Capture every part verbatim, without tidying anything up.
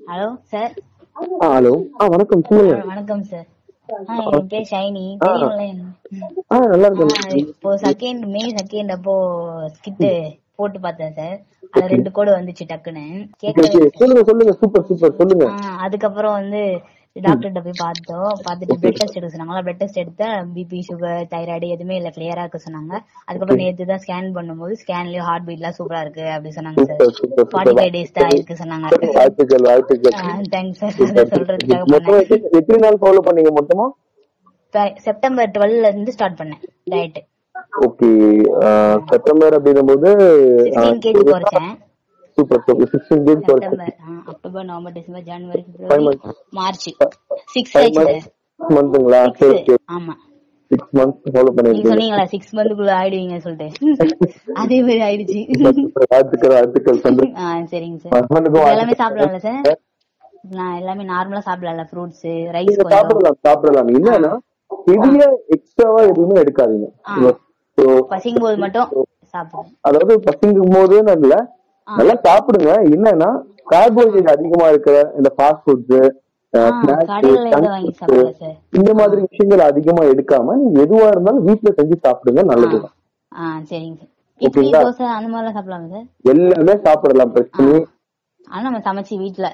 Hello sir. ஆ hello. ஆ வணக்கம் சொல்லுங்க. வணக்கம் சார். ஆ என் பேர் ஷைனி. தெரியும்ல? ஆ நல்லா இருக்கேன். இப்போ செகண்ட் மே செகண்ட் அப்போ ஸ்கிட் போட்டு பார்த்தேன் சார். அது ரெண்டு கோடு வந்துச்சு டக்குன்னு கேட்கவே. சொல்லுங்க சொல்லுங்க. சூப்பர் சூப்பர் சொல்லுங்க. அதுக்கப்புறம் வந்து டாக்டர்கிட்ட போய் பார்த்தோம். பார்த்துட்டு பிளட் டெஸ்ட் எடுக்க சொன்னாங்களா. பிளட் டெஸ்ட் எடுத்தா பிபி சுகர் தைராய்டு எதுவுமே இல்ல, கிளியரா இருக்க சொன்னாங்க. அதுக்கப்புறம் நேற்று தான் ஸ்கேன் பண்ணும்போது ஸ்கேன்லயும் ஹார்ட் பீட் எல்லாம் சூப்பரா இருக்கு அப்படி சொன்னாங்க சார். ஃபார்ட்டி ஃபைவ் டேஸ் தான் இருக்கு சொன்னாங்க. வாழ்த்துக்கள் வாழ்த்துக்கள். Thanks sir. அதை சொல்றதுக்காக பண்ணேன். எத்தனை நாள் ஃபாலோ பண்ணீங்க மொத்தமா? செப்டம்பர் டுவெல்ல இருந்து ஸ்டார்ட் பண்ணேன் டயட். ஓகே. செப்டம்பர் அப்படிங்கும்போது சிக்ஸ்டீன் கேஜி குறைச்சேன். Super super. சிக்ஸ்டீன் கேஜி குறைச்சேன். October November December January February March six ஆச்சு சார். மந்த்ங்களா? சரி சரி. ஆமா சிக்ஸ் மந்த்ஸ் ஃபாலோ நீங்க பண்ணிருக்கீங்க. சொன்னீங்களா சிக்ஸ் மந்த்க்குள்ள ஆயிடுவீங்க சொல்லிட்டு, அதே மாதிரி ஆயிடுச்சு. வாழ்த்துக்கள் வாழ்த்துக்கள். ஆ சரிங்க சார். எல்லாமே சாப்பிடலாம்ல சார்? நான் எல்லாமே நார்மலா சாப்பிடலாம்ல? ஃப்ரூட்ஸ் ரைஸ் சாப்பிடலாம் சாப்பிடலாம். என்னன்னா ஹெவியா எக்ஸ்ட்ராவா எதுவுமே எடுக்காதீங்க. பசிக்கும் போது மட்டும் சாப்பிடுங்க. அதாவது பசிக்கும் போதுன்னு இல்ல, நல்லா சாப்பிடுங்க. என்னன்னா கார்போஹைட்ரேட் அதிகமா இருக்கிற இந்த ஃபாஸ்ட் ஃபுட்ஸ் இந்த மாதிரி விஷயங்கள் அதிகமா எடுக்காம நீங்க எதுவா இருந்தாலும் வீட்டுல செஞ்சு சாப்பிடுங்க. நல்லதுதான். எல்லாமே சாப்பிடலாம், பிரச்சனை. ஆனா நம்ம சமைச்சு வீட்டுல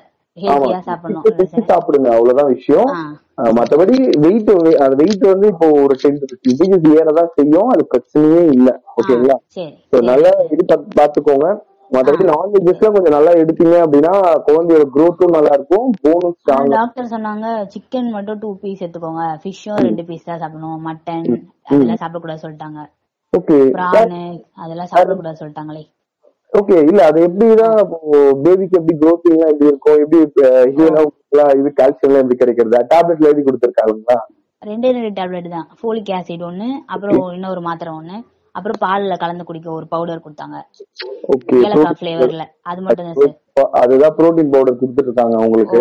சாப்பிடுங்க, அவ்வளவுதான் விஷயம். மற்றபடி வெயிட் வெயிட் வந்து இப்போ ஒரு டென் டு ஃபிஃப்டீன் கேஜிஸ் ஏறதான் செய்யும், அது பிரச்சனையே இல்ல. ஓகேங்களா? நல்லா இது பாத்துக்கோங்க. மற்றபடி நான்வெஜ்ல கொஞ்சம் நல்லா எடுத்தீங்க அப்படின்னா குழந்தையோட growth-ம் நல்லா இருக்கும், போனும் ஸ்ட்ராங். டாக்டர் சொன்னாங்க சிக்கன் மட்டும் டூ பீஸ் எடுத்துக்கோங்க, ஃபிஷ்ஷும் ரெண்டு பீஸ் தான் சாப்பிடணும், மட்டன் அதெல்லாம் சாப்பிடக்கூடாது சொல்லிட்டாங்க. ஓகே. பிரான் அதெல்லாம் சாப்பிடக்கூடாது சொல்லிட்டாங்களே. ஓகே. இல்ல அது எப்படிதான் பேபிக்கு எப்படி growth எல்லாம் எப்படி இருக்கும், எப்படி இது கால்சியம் எல்லாம் எப்படி கிடைக்கிறது? டேப்லெட்ல எழுதி கொடுத்திருக்காங்களா? ரெண்டே ரெண்டு டேப்லெட் தான். ஃபோலிக் ஆசிட் ஒன்னு, அப்புறம் இன்னொரு மாத்திரை ஒன்னு, அப்புறம் பால்ல கலந்து குடிக்க ஒரு பவுடர் கொடுத்தாங்க. ஓகே. ஏலக்காய் ஃப்ளேவர்ல. அது மட்டும் தான் சார். அதுதான் புரோட்டீன் பவுடர் கொடுத்துட்டு இருக்காங்க உங்களுக்கு.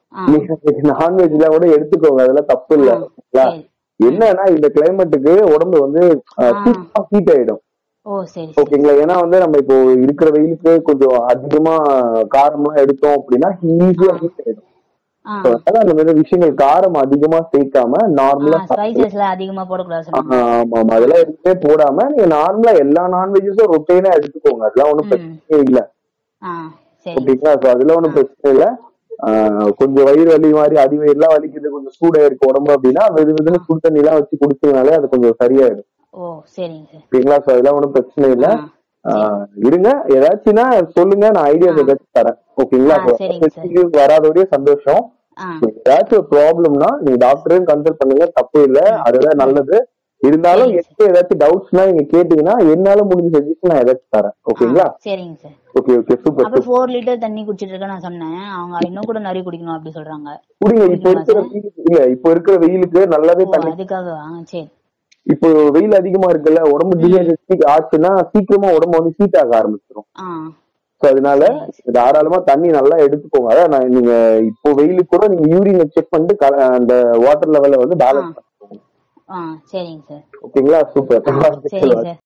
நான்வெஜ்ல கூட எடுத்துக்கோங்க, அதெல்லாம் தப்பு இல்ல. என்னன்னா இந்த கிளைமேட்டுக்கு உடம்பு வந்து ஹீட் ஆயிடும். ஓகேங்களா? ஏன்னா வந்து நம்ம இப்போ இருக்கிற வெயிலுக்கு கொஞ்சம் அதிகமா காரம்லாம் எடுத்தோம் அப்படின்னா ஈஸியா ஹீட் ஆயிடும். அதனால அந்த மாதிரி விஷயங்கள் காரம் அதிகமா சேர்க்காம நார்மலா அதிகமா போடக்கூடாது. ஆமா ஆமா, அதெல்லாம் எதுவுமே போடாம நீங்க நார்மலா எல்லா நான்வெஜ்ஸும் ரொட்டீனா எடுத்துக்கோங்க. அதெல்லாம் ஒண்ணும் பிரச்சனையே இல்ல. ஓகேங்களா? அதெல்லாம் ஒண்ணும் பிரச்சனை இல்ல. ஆஹ் கொஞ்சம் வயிறு வலி மாதிரி அடி வயிறுலாம் வலிக்குது, கொஞ்சம் சூடா இருக்கு உடம்பு அப்படின்னா வெது வெதுன்னு சுடு தண்ணி எல்லாம் வச்சு குடிச்சதுனாலே அது கொஞ்சம் சரியாயிடும். ஓகேங்களா? சோ அதெல்லாம் ஒண்ணும் பிரச்சனை இல்ல. ஆஹ் இருங்க, ஏதாச்சும்னா சொல்லுங்க, நான் ஐடியா ஏதாச்சும் தரேன். ஓகேங்களா? வராதோடய சந்தோஷம். ஏதாச்சும் ஒரு ப்ராப்ளம்னா நீங்க டாக்டரையும் கன்சல்ட் பண்ணுங்க, தப்பு இல்ல, அதுதான் நல்லது. இருந்தாலும் ஏதாச்சும் டவுட்ஸ்னா நீங்க கேட்டீங்கன்னா என்னால முடிஞ்ச சஜஷன் நான் ஏதாச்சும் தரேன். ஓகேங்களா? சரிங்க சார். Okay okay super. அப்புறம் நாலு லிட்டர் தண்ணி குடிச்சிட்டு இருக்க நான் சொன்னேன். அவங்க இன்னும் கூட நிறைய குடிக்கணும் அப்படி சொல்றாங்க. குடிங்க. இப்போ இருக்கிற இல்ல இப்போ இருக்கிற வெயிலுக்கு நல்லாவே தண்ணி. அதுக்காக சரி. இப்போ வெயில் அதிகமா இருக்குல்ல, உடம்பு டீஹைட்ரேட் ஆச்சுன்னா சீக்கிரமா உடம்பு வந்து ஹீட் ஆக ஆரம்பிச்சிடும். அதனால தாராளமா தண்ணி நல்லா எடுத்துக்கோங்க. அதான் நீங்க இப்போ வெயிலுக்கு கூட நீங்க யூரின் செக் பண்ணிட்டு அந்த வாட்டர் லெவல வந்து பேலன்ஸ் பண்ணிக்கோங்க. சரிங்க சார். ஓகேங்களா? சூப்பர்.